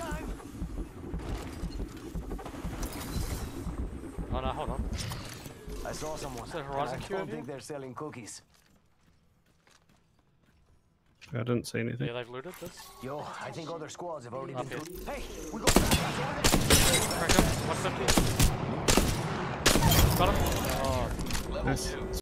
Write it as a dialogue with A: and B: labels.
A: Oh no, hold on.
B: I saw someone.
A: Is there a Horizon
B: and I
A: queue
B: don't
A: in here?
B: think they're selling cookies.
C: I didn't see anything.
A: Yeah, they've looted this.
B: Yo, I think other squads have already
A: Up
B: been
A: here.
B: through. Hey, we got over there.
A: Crack him. 150. Got him. Oh.
C: Nice.